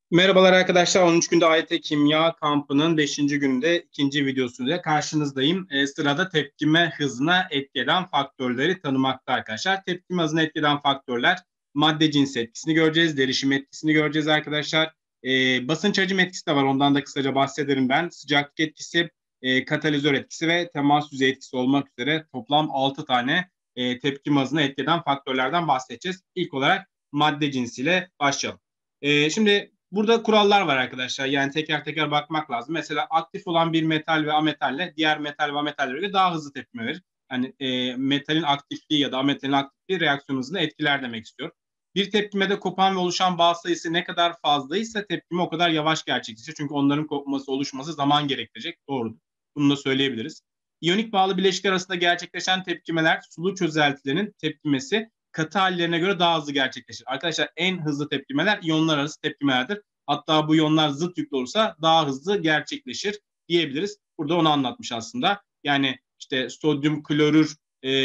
Merhabalar arkadaşlar. 13 günde AYT Kimya kampının 5. günde ikinci videosuyla karşınızdayım. Sırada tepkime hızına etki eden faktörleri tanımakta arkadaşlar. Tepkime hızına etki eden faktörler madde cinsi etkisini göreceğiz, derişim etkisini göreceğiz arkadaşlar. Basınç hacim etkisi de var. Ondan da kısaca bahsederim ben. Sıcaklık etkisi, katalizör etkisi ve temas yüzeyi etkisi olmak üzere toplam 6 tane tepkime hızına etki eden faktörlerden bahsedeceğiz. İlk olarak madde cinsiyle başlayalım. Şimdi burada kurallar var arkadaşlar. Yani teker teker bakmak lazım. Mesela aktif olan bir metal ve ametalle diğer metal ve ametaller göre daha hızlı tepkime verir. Yani metalin aktifliği ya da ametalin aktifliği reaksiyon hızını etkiler demek istiyor. Bir tepkimede kopan ve oluşan bağ sayısı ne kadar fazlaysa tepkime o kadar yavaş gerçekleşir. Çünkü onların kopması, oluşması zaman gerektirecek. Doğrudur. Bunu da söyleyebiliriz. İyonik bağlı bileşikler arasında gerçekleşen tepkimeler sulu çözeltilerin tepkimesi katı hallerine göre daha hızlı gerçekleşir. Arkadaşlar en hızlı tepkimeler iyonlar arası tepkimelerdir. Hatta bu iyonlar zıt yüklü olursa daha hızlı gerçekleşir diyebiliriz. Burada onu anlatmış aslında. Yani işte sodyum klorür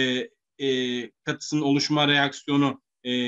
katısının oluşma reaksiyonu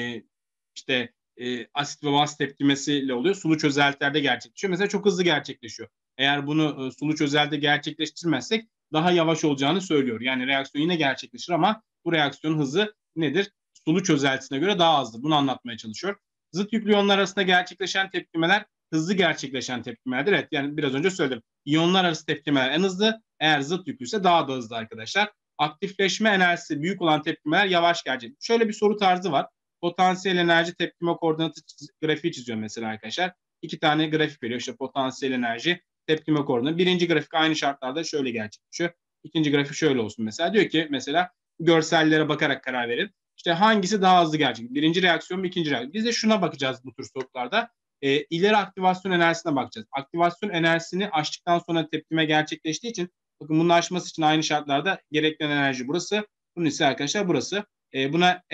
işte asit ve baz tepkimesiyle oluyor. Sulu çözeltilerde gerçekleşiyor. Mesela çok hızlı gerçekleşiyor. Eğer bunu sulu çözeltide gerçekleştirmezsek daha yavaş olacağını söylüyor. Yani reaksiyon yine gerçekleşir ama bu reaksiyon hızı nedir? Sulu çözeltisine göre daha azdır. Bunu anlatmaya çalışıyor. Zıt yüklü iyonlar arasında gerçekleşen tepkimeler hızlı gerçekleşen tepkimelerdir. Evet, yani biraz önce söyledim. İyonlar arası tepkimeler en hızlı. Eğer zıt yüklüyse daha da hızlı arkadaşlar. Aktifleşme enerjisi büyük olan tepkimeler yavaş gelecek. Şöyle bir soru tarzı var. Potansiyel enerji tepkime koordinatı grafiği çiziyor mesela arkadaşlar. İki tane grafik veriyor. İşte potansiyel enerji, tepkime koordinatı. Birinci grafik aynı şartlarda şöyle gerçekleşiyor. İkinci grafik şöyle olsun mesela. Diyor ki mesela görsellere bakarak karar verin. İşte hangisi daha hızlı gerçek? Birinci reaksiyon mu, ikinci reaksiyon? Biz de şuna bakacağız bu tür sorularda. İleri aktivasyon enerjisine bakacağız. Aktivasyon enerjisini aştıktan sonra tepkime gerçekleştiği için bakın bunun aşması için aynı şartlarda gerekli enerji burası. Bunun ise arkadaşlar burası. Buna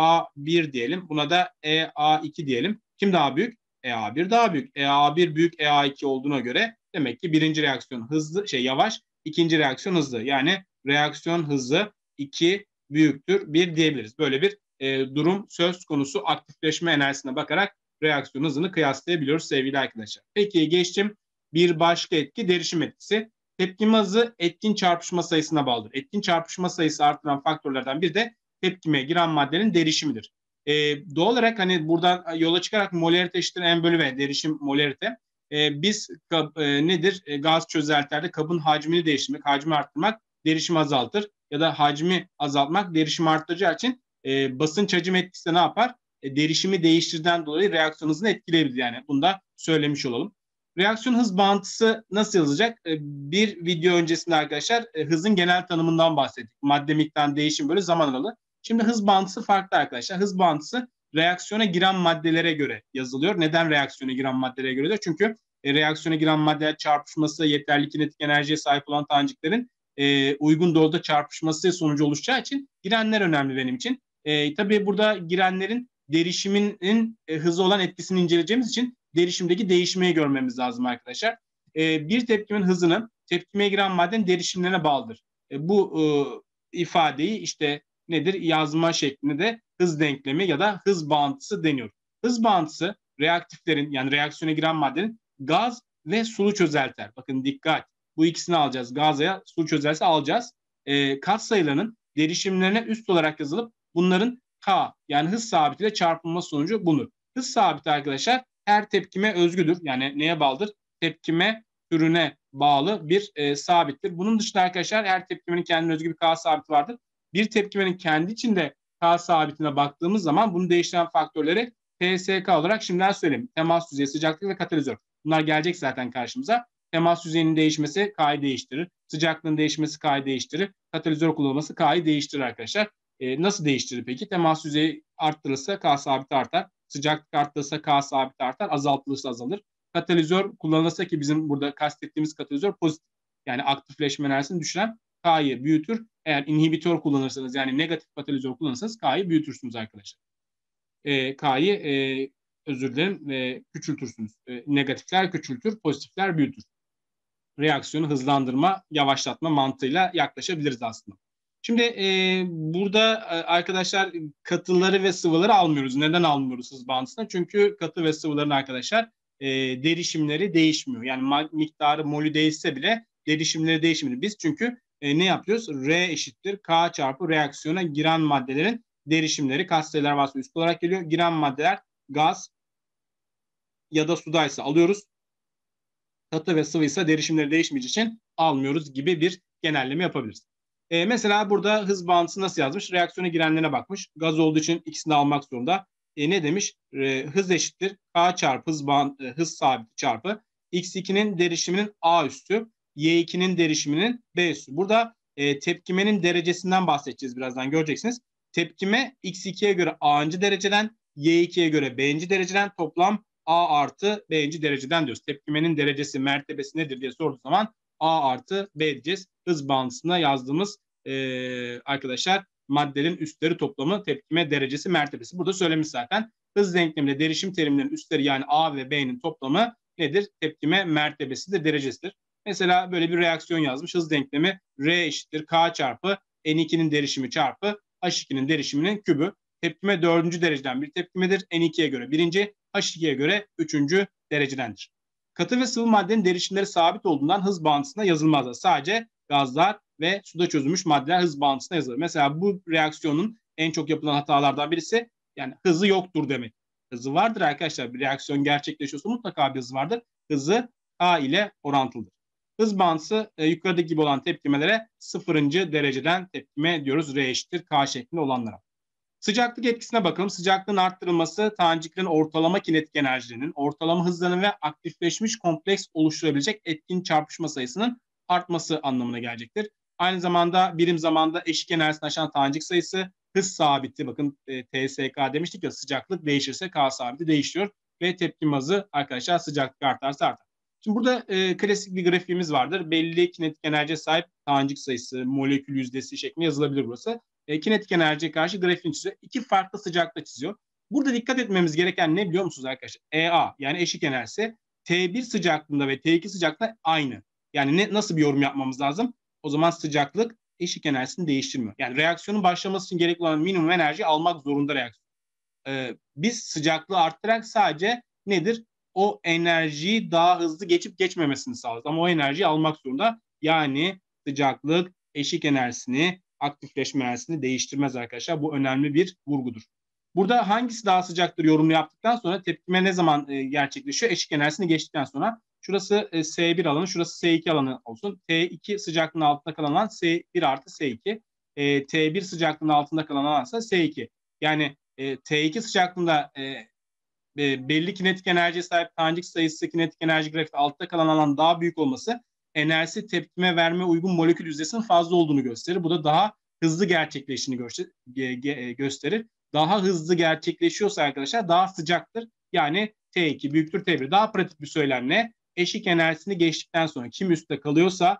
EA1 diyelim. Buna da EA2 diyelim. Kim daha büyük? EA1 daha büyük. EA1 büyük EA2 olduğuna göre demek ki birinci reaksiyon hızlı, yavaş, ikinci reaksiyon hızlı. Yani reaksiyon hızı 2 büyüktür 1 diyebiliriz. Böyle bir durum söz konusu aktifleşme enerjisine bakarak reaksiyon hızını kıyaslayabiliyoruz sevgili arkadaşlar. Peki geçtim bir başka etki derişim etkisi. Tepkime hızı etkin çarpışma sayısına bağlıdır. Etkin çarpışma sayısı artıran faktörlerden biri de tepkimeye giren maddenin derişimidir. Doğal olarak hani buradan yola çıkarak molarite eşittir M bölü V derişim molarite. Biz nedir? Gaz çözeltilerde kabın hacmini değiştirmek, hacmi arttırmak derişimi azaltır. Ya da hacmi azaltmak derişimi arttıracağı için basınç hacim etkisi de ne yapar? Derişimi değiştirden dolayı reaksiyon hızını etkileyebilir. Yani bunu da söylemiş olalım. Reaksiyon hız bağıntısı nasıl yazacak? Bir video öncesinde arkadaşlar hızın genel tanımından bahsettik. Madde miktarının değişim böyle zaman aralığı. Şimdi hız bağıntısı farklı arkadaşlar. Hız bağıntısı reaksiyona giren maddelere göre yazılıyor. Neden reaksiyona giren maddelere göre de? Çünkü reaksiyona giren maddeler çarpışması, yeterli kinetik enerjiye sahip olan taneciklerin uygun doğruda çarpışması sonucu oluşacağı için girenler önemli benim için. Tabii burada girenlerin derişiminin hızı olan etkisini inceleyeceğimiz için derişimdeki değişmeyi görmemiz lazım arkadaşlar. Bir tepkimin hızını tepkimeye giren maddenin derişimlerine bağlıdır. Bu ifadeyi işte nedir? Yazma şeklinde de hız denklemi ya da hız bağıntısı deniyor. Hız bağıntısı reaktiflerin yani reaksiyona giren maddenin gaz ve sulu çözeltiler. Bakın dikkat. Bu ikisini alacağız. Gaz veya sulu çözeltisi alacağız. Kat sayılarının derişimlerine üst olarak yazılıp bunların K yani hız sabitiyle çarpılma sonucu bulunur. Hız sabiti arkadaşlar her tepkime özgüdür. Yani neye bağlıdır? Tepkime türüne bağlı bir sabittir. Bunun dışında arkadaşlar her tepkimenin kendine özgü bir K sabiti vardır. Bir tepkimenin kendi içinde K sabitine baktığımız zaman bunu değiştiren faktörleri TSK olarak şimdiden söyleyeyim. Temas yüzeyi, sıcaklık ve katalizör. Bunlar gelecek zaten karşımıza. Temas yüzeyinin değişmesi K'yı değiştirir. Sıcaklığın değişmesi K'yı değiştirir. Katalizör kullanılması K'yı değiştirir arkadaşlar. Nasıl değiştirir peki? Temas yüzeyi arttırılırsa K sabiti artar. Sıcaklık arttırılırsa K sabiti artar. Azaltılırsa azalır. Katalizör kullanılırsa ki bizim burada kastettiğimiz katalizör pozitif. Yani aktifleşme enerjisini düşüren K'yı büyütür. Eğer inhibitör kullanırsanız yani negatif katalizör kullanırsanız K'yı büyütürsünüz arkadaşlar. K'yı özür dilerim küçültürsünüz. Negatifler küçültür, pozitifler büyütür. Reaksiyonu hızlandırma, yavaşlatma mantığıyla yaklaşabiliriz aslında. Şimdi burada arkadaşlar katıları ve sıvıları almıyoruz. Neden almıyoruz hız bağıntısına? Çünkü katı ve sıvıların arkadaşlar derişimleri değişmiyor. Yani miktarı molü değişse bile derişimleri değişmiyor. Biz çünkü ne yapıyoruz? R eşittir K çarpı reaksiyona giren maddelerin derişimleri katsayılar vasıtasıyla üst olarak geliyor. Giren maddeler gaz ya da sudaysa alıyoruz. Katı ve sıvıysa derişimleri değişmeyeceği için almıyoruz gibi bir genelleme yapabiliriz. Mesela burada hız bağıntısı nasıl yazmış? Reaksiyona girenlerine bakmış. Gaz olduğu için ikisini de almak zorunda. Ne demiş? Hız eşittir K çarpı hız sabiti çarpı X2'nin derişiminin A üstü, Y2'nin derişiminin B üstü. Burada tepkimenin derecesinden bahsedeceğiz birazdan, göreceksiniz. Tepkime X2'ye göre A'ncı dereceden, Y2'ye göre B'nci dereceden, toplam A artı B'nci dereceden diyoruz. Tepkimenin derecesi, mertebesi nedir diye sorduğu zaman A artı B diyeceğiz. Hız bağıntısına yazdığımız arkadaşlar maddelerin üstleri toplamı, tepkime derecesi, mertebesi. Burada söylemiş zaten. Hız denkleminde derişim terimlerinin üstleri yani A ve B'nin toplamı nedir? Tepkime mertebesidir, derecesidir. Mesela böyle bir reaksiyon yazmış. Hız denklemi R eşittir K çarpı N2'nin derişimi çarpı H2'nin derişiminin kübü. Tepkime 4. dereceden bir tepkimedir. N2'ye göre birinci, H2'ye göre 3. derecedendir. Katı ve sıvı maddenin derişimleri sabit olduğundan hız bağıntısına yazılmaz. Sadece gazlar ve suda çözülmüş maddeler hız bağıntısına yazılır. Mesela bu reaksiyonun en çok yapılan hatalardan birisi yani hızı yoktur demek. Hızı vardır arkadaşlar. Bir reaksiyon gerçekleşiyorsa mutlaka bir hızı vardır. Hızı K ile orantılıdır. Hız bağıntısı yukarıdaki gibi olan tepkimelere 0. dereceden tepkime diyoruz. R eşittir K şeklinde olanlara. Sıcaklık etkisine bakalım. Sıcaklığın arttırılması taneciklerin ortalama kinetik enerjilerinin, ortalama hızlarının ve aktifleşmiş kompleks oluşturabilecek etkin çarpışma sayısının artması anlamına gelecektir. Aynı zamanda birim zamanda eşik enerjisini aşan tanecik sayısı, hız sabiti, bakın TSK demiştik ya, sıcaklık değişirse K sabiti değişiyor ve tepkime hızı arkadaşlar sıcaklık artarsa artar. Şimdi burada klasik bir grafiğimiz vardır. Belli kinetik enerjiye sahip tanecik sayısı, molekül yüzdesi şeklinde yazılabilir burası. Kinetik enerjiye karşı grafiğini çiziyor. İki farklı sıcaklıkta çiziyor. Burada dikkat etmemiz gereken ne biliyor musunuz arkadaşlar? EA yani eşik enerjisi T1 sıcaklığında ve T2 sıcaklığında aynı. Yani nasıl bir yorum yapmamız lazım? O zaman sıcaklık eşik enerjisini değiştirmiyor. Yani reaksiyonun başlaması için gerekli olan minimum enerji almak zorunda reaksiyon. Biz sıcaklığı arttırarak sadece nedir? O enerjiyi daha hızlı geçip geçmemesini sağlarız. Ama o enerjiyi almak zorunda. Yani sıcaklık eşik enerjisini, aktifleşme enerjisini değiştirmez arkadaşlar. Bu önemli bir vurgudur. Burada hangisi daha sıcaktır yorumunu yaptıktan sonra tepkime ne zaman gerçekleşiyor? Eşik enerjisini geçtikten sonra. Şurası S1 alanı, şurası S2 alanı olsun. T2 sıcaklığının altında kalan alan S1 artı S2. T1 sıcaklığının altında kalan alansa S2. Yani T2 sıcaklığında belli kinetik enerjiye sahip tanecik sayısı kinetik enerji grafiği altta kalan alan daha büyük olması enerjisi tepkime verme uygun molekül yüzdesinin fazla olduğunu gösterir. Bu da daha hızlı gerçekleştiğini gösterir. Daha hızlı gerçekleşiyorsa arkadaşlar daha sıcaktır. Yani T2 büyüktür T1. Daha pratik bir söylemle eşik enerjisini geçtikten sonra kim üstte kalıyorsa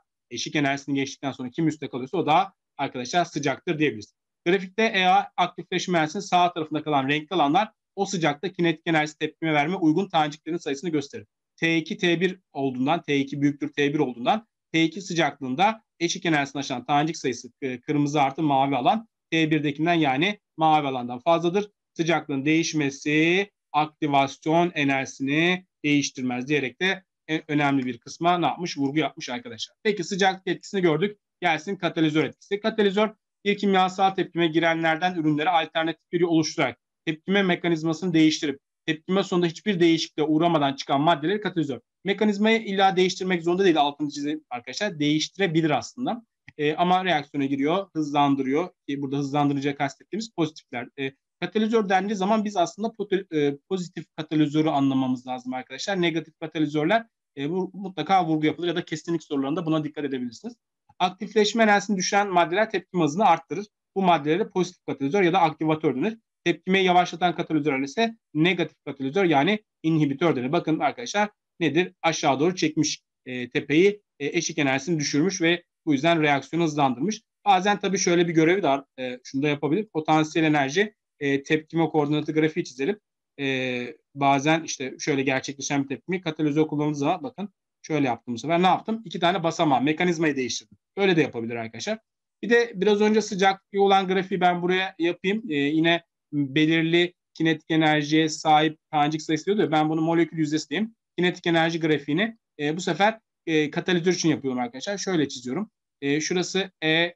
o daha arkadaşlar sıcaktır diyebiliriz. Grafikte EA aktifleşme enerjisinin sağ tarafında kalan renkli alanlar o sıcakta kinetik enerjisi tepkime verme uygun taneciklerin sayısını gösterir. T2 T1 olduğundan, T2 büyüktür T1 olduğundan T2 sıcaklığında eşik enerjisini aşan tanecik sayısı kırmızı artı mavi alan T1'dekinden yani mavi alandan fazladır. Sıcaklığın değişmesi aktivasyon enerjisini değiştirmez diyerek de önemli bir kısma ne yapmış? Vurgu yapmış arkadaşlar. Peki sıcaklık etkisini gördük. Gelsin katalizör etkisi. Katalizör bir kimyasal tepkime girenlerden ürünlere alternatif bir oluşturarak tepkime mekanizmasını değiştirip tepkime sonunda hiçbir değişikliğe uğramadan çıkan maddeleri katalizör. Mekanizmayı illa değiştirmek zorunda değil, altını çizelim arkadaşlar. Değiştirebilir aslında. Ama reaksiyona giriyor, hızlandırıyor. Burada hızlandırıcıya kastettiğimiz pozitifler. Katalizör dendiği zaman biz aslında pozitif katalizörü anlamamız lazım arkadaşlar. Negatif katalizörler mutlaka vurgu yapılır ya da kesinlik sorularında buna dikkat edebilirsiniz. Aktifleşme enerjisini düşüren maddeler tepkime hızını arttırır. Bu maddelere pozitif katalizör ya da aktivatör denir. Tepkimeyi yavaşlatan katalizör ise negatif katalizör yani inhibitör denir. Bakın arkadaşlar nedir? Aşağı doğru çekmiş tepeyi, eşik enerjisini düşürmüş ve bu yüzden reaksiyonu hızlandırmış. Bazen tabii şöyle bir görevi de var. Şunu da yapabilir. Potansiyel enerji tepkime koordinatı grafiği çizelim. Bazen işte şöyle gerçekleşen bir tepkimi katalizör kullanıldığı zaman bakın şöyle yaptım bu sefer. Ne yaptım? 2 tane basamağı, mekanizmayı değiştirdim. Böyle de yapabilir arkadaşlar. Bir de biraz önce sıcaklığı olan grafiği ben buraya yapayım. Yine belirli kinetik enerjiye sahip tanecik sayısı diyordu ya, ben bunu molekül yüzdesi diyeyim. kinetik enerji grafiğini bu sefer katalizör için yapıyorum arkadaşlar. Şöyle çiziyorum. Şurası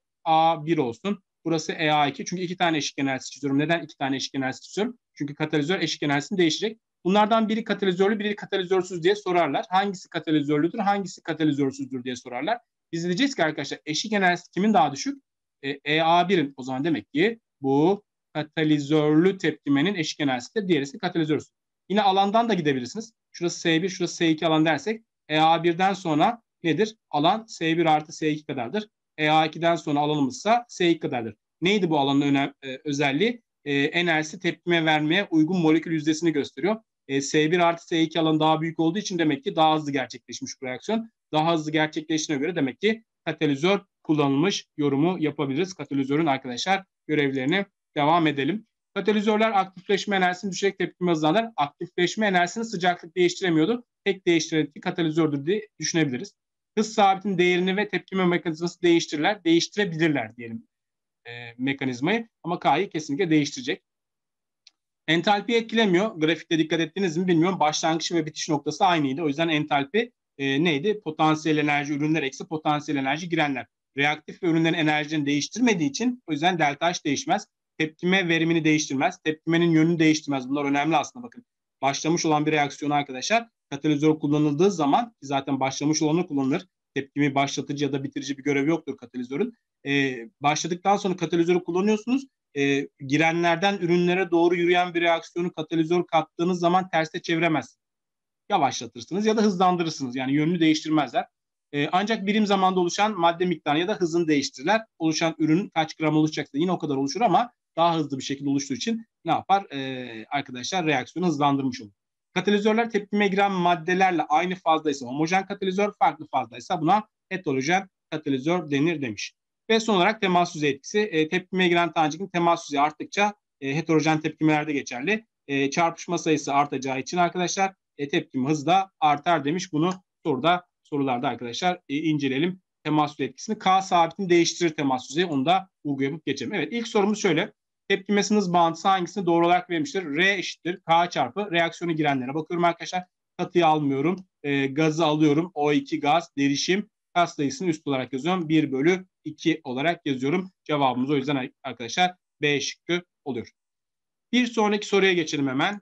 EA1 olsun. Burası EA2. Çünkü iki tane eşik enerjisi çiziyorum. Neden iki tane eşik enerjisi çiziyorum? Çünkü katalizör eşik enerjisini değiştirecek. Bunlardan biri katalizörlü, biri katalizörsüz diye sorarlar. Hangisi katalizörlüdür, hangisi katalizörsüzdür diye sorarlar. Biz diyeceğiz ki arkadaşlar eşik enerjisi kimin daha düşük? EA1'in. O zaman demek ki bu katalizörlü tepkimenin eşik enerjisidir. Diğeri ise katalizörsüz. Yine alandan da gidebilirsiniz. Şurası S1, şurası S2 alan dersek EA1'den sonra nedir? Alan S1 artı S2 kadardır. EA2'den sonra alanımızsa S2 kadardır. Neydi bu alanın özelliği? Enerjisi tepkime vermeye uygun molekül yüzdesini gösteriyor. S1 artı S2 alanı daha büyük olduğu için demek ki daha hızlı gerçekleşmiş bu reaksiyon. Daha hızlı gerçekleştiğine göre demek ki katalizör kullanılmış yorumu yapabiliriz. Katalizörün arkadaşlar görevlerini devam edelim. Katalizörler aktifleşme enerjisini düşerek tepkime hızlandırır. Aktifleşme enerjisini sıcaklık değiştiremiyordu. Tek değiştiren katalizördür diye düşünebiliriz. Hız sabitinin değerini ve tepkime mekanizması değiştirirler. Değiştirebilirler diyelim mekanizmayı. Ama K'yı kesinlikle değiştirecek. Entalpi etkilemiyor. Grafikte dikkat ettiniz mi bilmiyorum. Başlangıç ve bitiş noktası aynıydı. O yüzden entalpi neydi? Potansiyel enerji ürünler eksi potansiyel enerji girenler. Reaktif ve ürünlerin enerjisini değiştirmediği için o yüzden delta H değişmez. Tepkime verimini değiştirmez. Tepkimenin yönünü değiştirmez. Bunlar önemli aslında bakın. Başlamış olan bir reaksiyonu arkadaşlar katalizör kullanıldığı zaman zaten başlamış olanı kullanılır. Tepkimi başlatıcı ya da bitirici bir görevi yoktur katalizörün. Başladıktan sonra katalizörü kullanıyorsunuz. Girenlerden ürünlere doğru yürüyen bir reaksiyonu katalizör kattığınız zaman terse çeviremezsiniz. Yavaşlatırsınız ya da hızlandırırsınız. Yani yönünü değiştirmezler. Ancak birim zamanda oluşan madde miktarı ya da hızını değiştirirler. Oluşan ürün kaç gram oluşacaksa yine o kadar oluşur ama daha hızlı bir şekilde oluştuğu için ne yapar? Arkadaşlar reaksiyonu hızlandırmış olur. Katalizörler tepkime giren maddelerle aynı fazdaysa homojen katalizör, farklı fazdaysa buna heterojen katalizör denir demiş. Ve son olarak temas yüzeyi etkisi. Tepkimeye giren tanecikin temas yüzeyi arttıkça heterojen tepkimelerde geçerli. Çarpışma sayısı artacağı için arkadaşlar tepkime hızı da artar demiş. Bunu sorularda arkadaşlar inceleyelim. Temas yüzeyi etkisini. K sabitini değiştirir temas yüzeyi. Onu da vurgu yapıp geçelim. Evet, ilk sorumuz şöyle. Tepkimesi hız bağıntısı hangisini doğru olarak vermiştir? R eşittir K çarpı reaksiyonu girenlere bakıyorum arkadaşlar. Katıyı almıyorum. Gazı alıyorum. O2 gaz derişim. Kas sayısını üst olarak yazıyorum. 1/2 olarak yazıyorum. Cevabımız o yüzden arkadaşlar B şıkkı oluyor. Bir sonraki soruya geçelim hemen.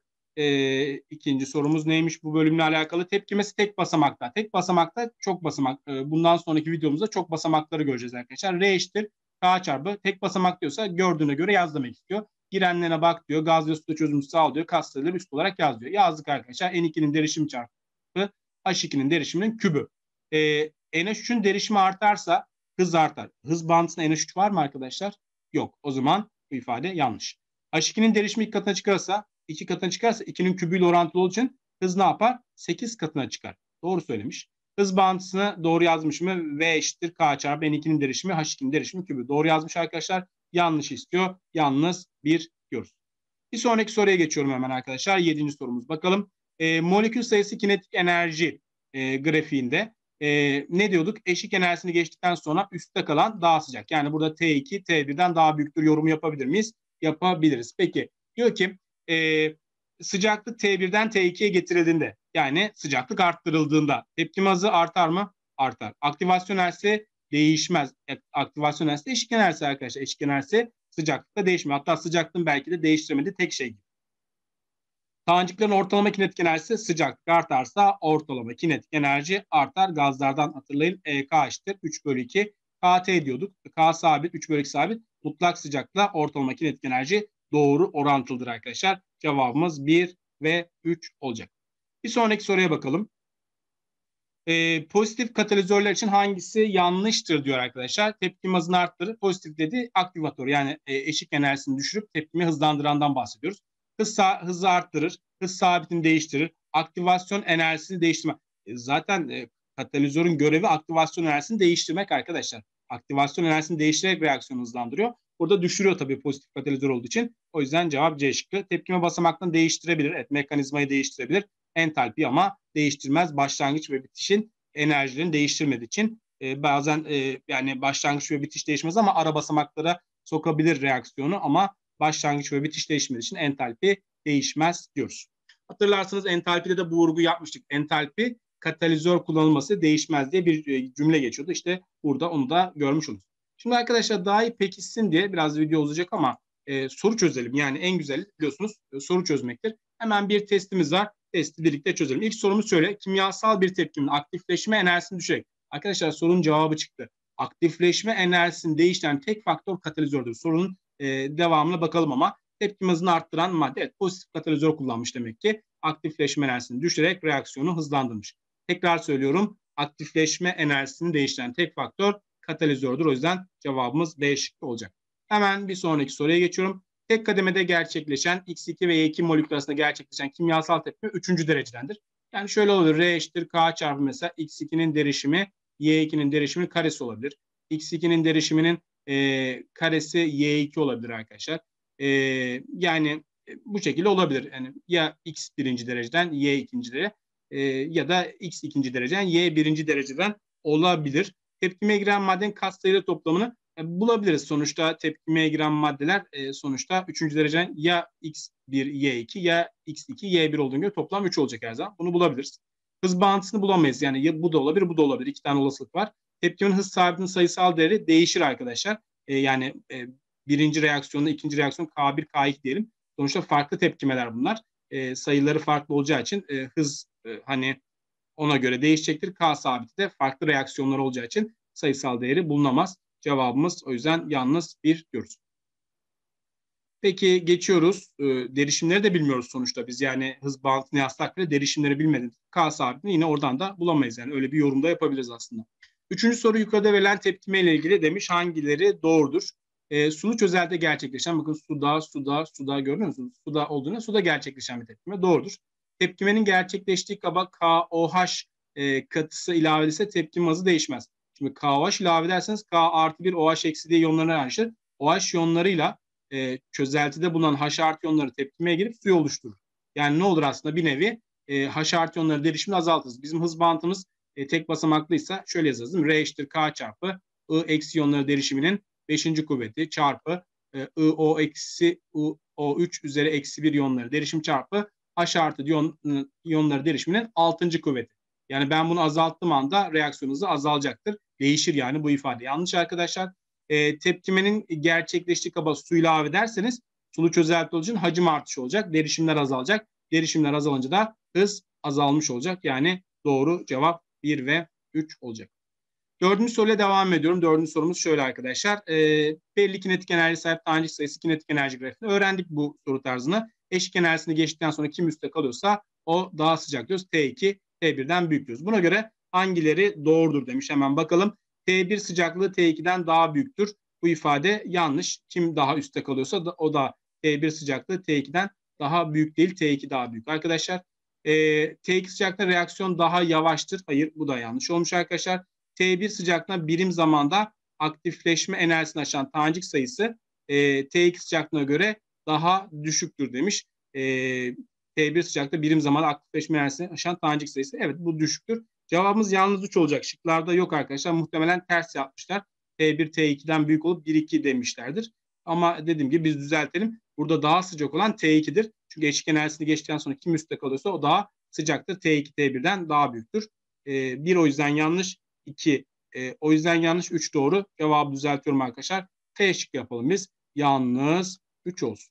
İkinci sorumuz neymiş bu bölümle alakalı? Tepkimesi tek basamakta. Tek basamakta çok basamak. Bundan sonraki videomuzda çok basamakları göreceğiz arkadaşlar. R eşittir K çarpı tek basamak diyorsa gördüğüne göre yaz demek istiyor. Girenlerine bak diyor. Gaz ve suda çözünmesi sağ diyor. Kas sayıları üst olarak yaz diyor. Yazdık arkadaşlar. N2'nin derişimi çarpı H2'nin derişiminin kübü. NH3'ün derişimi artarsa hız artar. Hız bağıntısında NH3 var mı arkadaşlar? Yok. O zaman bu ifade yanlış. H2'nin derişimi 2 katına çıkarsa 2 katına çıkarsa 2'nin kübüyle orantılı olduğu için hız ne yapar? 8 katına çıkar. Doğru söylemiş. Hız bağıntısını doğru yazmış mı? V eşittir K çarpı N2'nin derişimi H2'nin derişimi kübü. Doğru yazmış arkadaşlar. Yanlış istiyor. Yalnız 1 diyoruz. Bir sonraki soruya geçiyorum hemen arkadaşlar. 7. sorumuz. Bakalım. Molekül sayısı kinetik enerji grafiğinde ne diyorduk? Eşik enerjisini geçtikten sonra üstte kalan daha sıcak. Yani burada T2 T1'den daha büyüktür yorumu yapabilir miyiz? Yapabiliriz. Peki diyor ki sıcaklık T1'den T2'ye getirildiğinde yani sıcaklık arttırıldığında tepkime hızı artar mı? Artar. Aktivasyon enerjisi değişmez. Aktivasyon enerjisi eşik enerjisi arkadaşlar. Eşik enerjisi sıcaklıkta değişmiyor. Hatta sıcaklığın belki de değiştiremediği tek şey. Taneciklerin ortalama kinetik enerjisi sıcaklık artarsa ortalama kinetik enerji artar. Gazlardan hatırlayın. K eşittir 3/2. KT diyorduk. K sabit, 3/2 sabit. Mutlak sıcaklıkla ortalama kinetik enerji doğru orantılıdır arkadaşlar. Cevabımız 1 ve 3 olacak. Bir sonraki soruya bakalım. Pozitif katalizörler için hangisi yanlıştır diyor arkadaşlar. Tepkime hızını arttırır. Pozitif dedi aktivatör yani eşik enerjisini düşürüp tepkimi hızlandırandan bahsediyoruz. Hızı arttırır. Hız sabitini değiştirir. Aktivasyon enerjisini değiştirme. Zaten katalizörün görevi aktivasyon enerjisini değiştirmek arkadaşlar. Aktivasyon enerjisini değiştirerek reaksiyonu hızlandırıyor. Burada düşürüyor tabii pozitif katalizör olduğu için. O yüzden cevap C şıkkı. Tepkime basamaklarını değiştirebilir. Evet, mekanizmayı değiştirebilir. Entalpi ama değiştirmez. Başlangıç ve bitişin enerjilerini değiştirmediği için bazen yani başlangıç ve bitiş değişmez ama ara basamaklara sokabilir reaksiyonu ama başlangıç ve bitiş değişmediği için entalpi değişmez diyoruz. Hatırlarsanız entalpide de bu vurgu yapmıştık. Entalpi katalizör kullanılması değişmez diye bir cümle geçiyordu. İşte burada onu da görmüş oluruz. Şimdi arkadaşlar daha iyi pekişsin diye biraz video uzayacak ama soru çözelim. Yani en güzeli biliyorsunuz soru çözmektir. Hemen bir testimiz var. Testi birlikte çözelim. İlk sorumuz şöyle. Kimyasal bir tepkimin aktifleşme enerjisini düşürerek. Arkadaşlar sorunun cevabı çıktı. Aktifleşme enerjisini değiştiren tek faktör katalizördür. Sorunun devamına bakalım ama tepkim hızını arttıran madde. Evet, pozitif katalizör kullanmış demek ki. Aktifleşme enerjisini düşürerek reaksiyonu hızlandırmış. Tekrar söylüyorum. Aktifleşme enerjisini değiştiren tek faktör katalizördür. O yüzden cevabımız B şıkkı olacak. Hemen bir sonraki soruya geçiyorum. Tek kademede gerçekleşen X2 ve Y2 molekül arasında gerçekleşen kimyasal tepkime 3. derecedendir. Yani şöyle olur. R eşittir K çarpı mesela X2'nin derişimi Y2'nin derişiminin karesi olabilir. X2'nin derişiminin karesi Y2 olabilir arkadaşlar. Yani bu şekilde olabilir. Yani ya X birinci dereceden Y ikinci derece ya da X ikinci dereceden Y birinci dereceden olabilir. Tepkimeye giren maddenin katsayılı toplamını bulabiliriz. Sonuçta tepkimeye giren maddeler sonuçta 3. dereceden ya X1, Y2 ya X2, Y1 olduğuna göre toplam 3 olacak her zaman. Bunu bulabiliriz. Hız bağıntısını bulamayız. Yani ya bu da olabilir, bu da olabilir. 2 tane olasılık var. Tepkimin hız sabitinin sayısal değeri değişir arkadaşlar. Yani birinci reaksiyonda ikinci reaksiyon K1, K2 diyelim. Sonuçta farklı tepkimeler bunlar. Sayıları farklı olacağı için hız hani ona göre değişecektir. K sabiti de farklı reaksiyonlar olacağı için sayısal değeri bulunamaz. Cevabımız o yüzden yalnız 1 diyoruz. Peki geçiyoruz. Derişimleri de bilmiyoruz sonuçta biz. Yani hız bağıntısını yazsak bile derişimleri bilmediğimiz K sabitini yine oradan da bulamayız. Yani öyle bir yorumda yapabiliriz aslında. 3. soru yukarıda verilen tepkime ile ilgili demiş. Hangileri doğrudur? Sulu çözeltide gerçekleşen, bakın suda görüyor musunuz? Suda olduğunda suda gerçekleşen bir tepkime doğrudur. Tepkimenin gerçekleştiği kaba KOH katısı ilave edilse tepkime hızı değişmez. Şimdi KOH ilave ederseniz K artı 1 OH eksi diye iyonlarına ayrışır. OH iyonlarıyla çözeltide bulunan H artı iyonları tepkimeye girip suyu oluşturur. Yani ne olur aslında bir nevi H artı iyonları derişimini azaltırız. Bizim hız bağıntımız tek basamaklıysa şöyle yazarız değil mi? R eşittir K çarpı I eksi iyonları derişiminin 5. kuvveti çarpı IO eksi O3 üzeri eksi 1 iyonları derişim çarpı H artı iyonları derişiminin 6. kuvveti. Yani ben bunu azalttığım anda reaksiyon hızı azalacaktır. Değişir yani bu ifade. Yanlış arkadaşlar. Tepkimenin gerçekleştiği kaba su ilave ederseniz sulu çözelti olduğu için hacim artışı olacak. Derişimler azalacak. Derişimler azalınca da hız azalmış olacak. Yani doğru cevap 1 ve 3 olacak. 4. soruyla devam ediyorum. 4. sorumuz şöyle arkadaşlar. Belli kinetik enerji sahip tanecik sayısı kinetik enerji grafiğini öğrendik bu soru tarzını. Eşik enerjisini geçtikten sonra kim üstte kalıyorsa o daha sıcak diyoruz. T2, T1'den büyük diyoruz. Buna göre hangileri doğrudur demiş. Hemen bakalım. T1 sıcaklığı T2'den daha büyüktür. Bu ifade yanlış. Kim daha üstte kalıyorsa o da T1 sıcaklığı T2'den daha büyük değil. T2 daha büyük. Arkadaşlar T2 sıcaklıkta reaksiyon daha yavaştır. Hayır, bu da yanlış olmuş arkadaşlar. T1 sıcaklığına birim zamanda aktifleşme enerjisini aşan tanecik sayısı T2 sıcaklığına göre daha düşüktür demiş. T1 sıcaklıkta birim zamanda aktifleşme enerjisini aşan tanecik sayısı. Evet, bu düşüktür. Cevabımız yalnız 3 olacak. Şıklarda yok arkadaşlar. Muhtemelen ters yapmışlar. T1 T2'den büyük olup 1-2 demişlerdir. Ama dediğim gibi biz düzeltelim. Burada daha sıcak olan T2'dir. Çünkü eşik enerjisini geçtikten sonra kim üstte kalıyorsa o daha sıcaktır. T2 T1'den daha büyüktür. 1 o yüzden yanlış. 2 o yüzden yanlış, 3 doğru. Cevabı düzeltiyorum arkadaşlar. T şıkkı yapalım biz. Yalnız 3 olsun.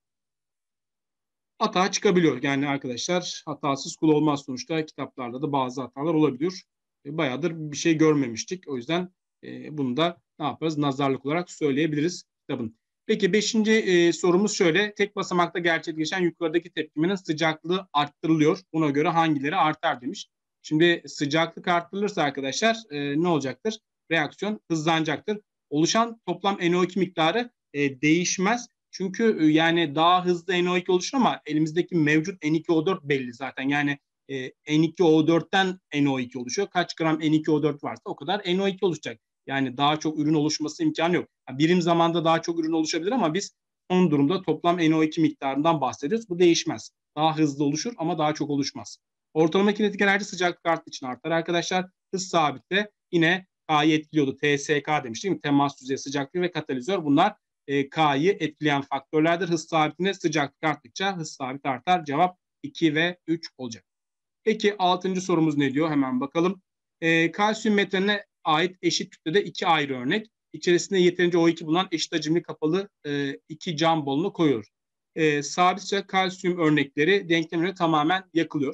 Hata çıkabiliyor. Yani arkadaşlar hatasız kul olmaz sonuçta. Kitaplarda da bazı hatalar olabiliyor. Bayağıdır bir şey görmemiştik. O yüzden bunu da ne yaparız? Nazarlık olarak söyleyebiliriz kitabın. Peki 5. sorumuz şöyle. Tek basamakta gerçekleşen yukarıdaki tepkimenin sıcaklığı arttırılıyor. Buna göre hangileri artar demiş. Şimdi sıcaklık arttırılırsa arkadaşlar ne olacaktır? Reaksiyon hızlanacaktır. Oluşan toplam NO2 miktarı değişmez. Çünkü yani daha hızlı NO2 oluşur ama elimizdeki mevcut N2O4 belli zaten. Yani N2O4'ten NO2 oluşuyor. Kaç gram N2O4 varsa o kadar NO2 oluşacak. Yani daha çok ürün oluşması imkanı yok. Birim zamanda daha çok ürün oluşabilir ama biz son durumda toplam NO2 miktarından bahsediyoruz. Bu değişmez. Daha hızlı oluşur ama daha çok oluşmaz. Ortalama kinetik enerji sıcaklık arttığı için artar arkadaşlar. Hız sabitle yine K'yı etkiliyordu. TSK demiş değil mi? Temas düzeyi, sıcaklığı ve katalizör. Bunlar K'yı etkileyen faktörlerdir. Hız sabitine sıcaklık arttıkça hız sabit artar. Cevap 2 ve 3 olacak. Peki 6. sorumuz ne diyor? Hemen bakalım. Kalsiyum metaline ait eşit kütlede 2 ayrı örnek. İçerisinde yeterince O2 bulunan eşit hacimli kapalı 2 cam balonu koyuyoruz. Sabit sıcak kalsiyum örnekleri denklemine tamamen yakılıyor.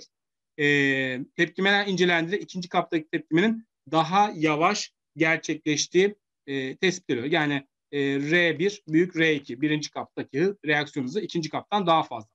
Tepkimeler incelendiğinde ikinci kaptaki tepkimenin daha yavaş gerçekleştiği tespit ediliyor. Yani R1 büyük R2 birinci kaptaki reaksiyon hızı ikinci kaptan daha fazla.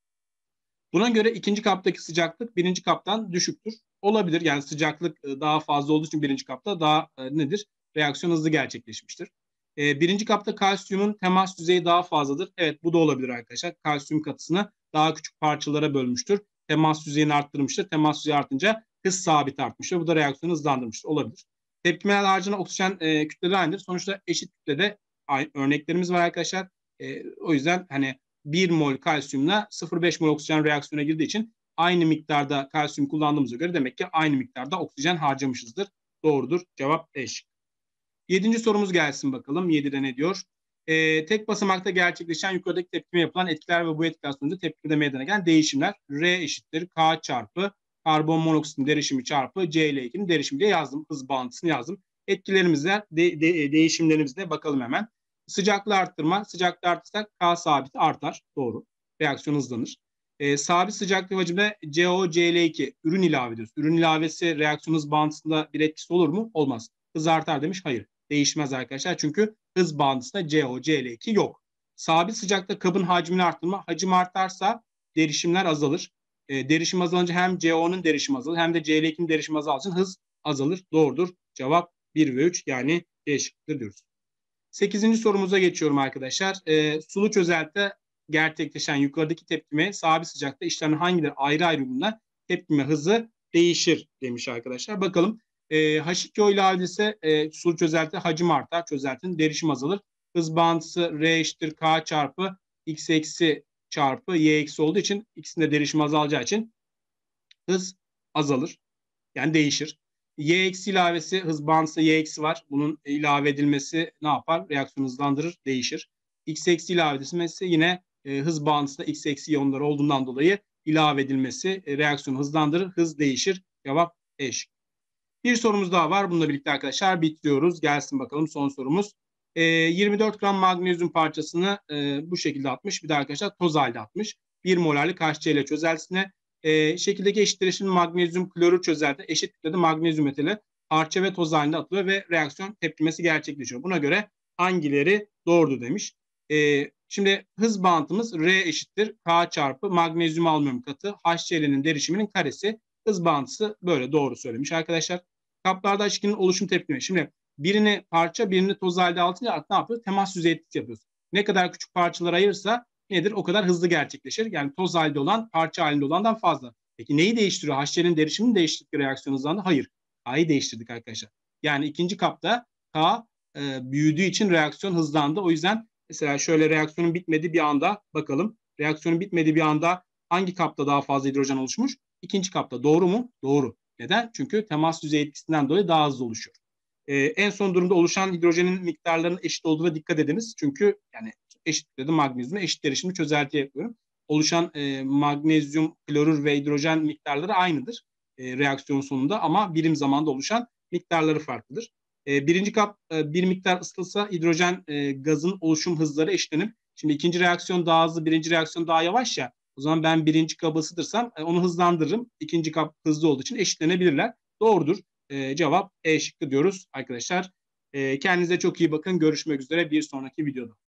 Buna göre ikinci kaptaki sıcaklık birinci kaptan düşüktür. Olabilir, yani sıcaklık daha fazla olduğu için birinci kapta daha nedir? Reaksiyon hızlı gerçekleşmiştir. Birinci kapta kalsiyumun temas düzeyi daha fazladır. Evet, bu da olabilir arkadaşlar. Kalsiyum katısını daha küçük parçalara bölmüştür. Temas düzeyini arttırmıştır. Temas düzeyi artınca hız sabit artmıştır. Bu da reaksiyonu hızlandırmıştır. Olabilir. Tepkimeler haricinde oksijen kütleleri aynıdır. Sonuçta eşit kütlede örneklerimiz var arkadaşlar. O yüzden hani 1 mol kalsiyumla 0,5 mol oksijen reaksiyona girdiği için aynı miktarda kalsiyum kullandığımıza göre demek ki aynı miktarda oksijen harcamışızdır. Doğrudur. Cevap E şıkkı. 7. sorumuz gelsin bakalım. 7'de ne diyor? Tek basamakta gerçekleşen yukarıdaki tepkime yapılan etkiler ve bu etkiler sonucu tepkide meydana gelen değişimler. R eşittir K çarpı karbon monoksitin derişimi çarpı Cl2'nin derişimi diye yazdım. Hız bağıntısını yazdım. Etkilerimizle, değişimlerimizle bakalım hemen. Sıcaklığı arttırma. Sıcaklığı arttırırsak K sabiti artar. Doğru. Reaksiyon hızlanır. Sabit sıcaklık hacimde COCl2 ürün ilave ediyoruz. Ürün ilavesi reaksiyon hız bağıntısında bir etkisi olur mu? Olmaz. Hız artar demiş. Hayır. Değişmez arkadaşlar. Çünkü hız bağıntısında COCl2 yok. Sabit sıcakta kabın hacmini arttırma. Hacim artarsa derişimler azalır. Derişim azalınca hem CO'nun derişimi azalır hem de Cl2'nin derişimi azalır. Hız azalır. Doğrudur. Cevap 1 ve 3 yani D şıkkıdır diyoruz. 8. sorumuza geçiyorum arkadaşlar. Sulu çözeltide gerçekleşen yukarıdaki tepkime sabit sıcakta işlemin hangileri ayrı ayrı bunlar tepkime hızı değişir demiş arkadaşlar. Bakalım. H2O ilave ise sulu çözeltide hacim artar. Çözeltinin derişim azalır. Hız bağıntısı R eşittir K çarpı X eksi çarpı Y eksi olduğu için ikisinde derişim azalacağı için hız azalır. Yani değişir. Y eksi ilavesi hız bağıntısı Y eksi var. Bunun ilave edilmesi ne yapar? Reaksiyonu hızlandırır, değişir. X eksi ilave edilmesi yine hız bağıntısında X eksi iyonları olduğundan dolayı ilave edilmesi reaksiyonu hızlandırır, hız değişir. Cevap eş. Bir sorumuz daha var. Bununla birlikte arkadaşlar bitiriyoruz. Gelsin bakalım son sorumuz. 24 gram magnezyum parçasını bu şekilde atmış. Bir de arkadaşlar toz halde atmış. 1 molarlık HCl çözeltisine şekildeki eşitleşimli magnezyum klorür çözelti eşit kütlede magnezyum metali parça ve toz halinde atılıyor ve reaksiyon tepkimesi gerçekleşiyor. Buna göre hangileri doğrudur demiş. Şimdi hız bağıntımız R eşittir K çarpı magnezyum alüminyum katı HCl'nin derişiminin karesi. Hız bağıntısı böyle doğru söylemiş arkadaşlar. Kaplarda H2'nin oluşum tepkimi. Şimdi birini parça birini toz halde altınca ne yapıyor? Temas yüzey etkisi yapıyoruz. Ne kadar küçük parçalar ayırırsa nedir? O kadar hızlı gerçekleşir. Yani toz halde olan parça halinde olandan fazla. Peki neyi değiştiriyor? HCl'nin derişimini değiştirdik reaksiyon hızlandı. Hayır. K'yı değiştirdik arkadaşlar. Yani ikinci kapta K büyüdüğü için reaksiyon hızlandı. O yüzden mesela şöyle reaksiyonun bitmediği bir anda bakalım. Reaksiyonun bitmediği bir anda hangi kapta daha fazla hidrojen oluşmuş? İkinci kapta. Doğru mu? Doğru. Neden? Çünkü temas yüzey etkisinden dolayı daha hızlı oluşuyor. En son durumda oluşan hidrojenin miktarlarının eşit olduğuna dikkat ediniz. Çünkü yani eşit kütlede magnezyumla eşit derişimli çözelti yapıyorum. Oluşan magnezyum, klorür ve hidrojen miktarları aynıdır reaksiyon sonunda ama birim zamanda oluşan miktarları farklıdır. Birinci kap bir miktar ısıtılsa hidrojen gazın oluşum hızları eşitlenir. Şimdi ikinci reaksiyon daha hızlı, birinci reaksiyon daha yavaş ya. O zaman ben birinci kabı ısıtırsam onu hızlandırırım. İkinci kap hızlı olduğu için eşitlenebilirler. Doğrudur. Cevap E şıkkı diyoruz arkadaşlar. Kendinize çok iyi bakın. Görüşmek üzere bir sonraki videoda.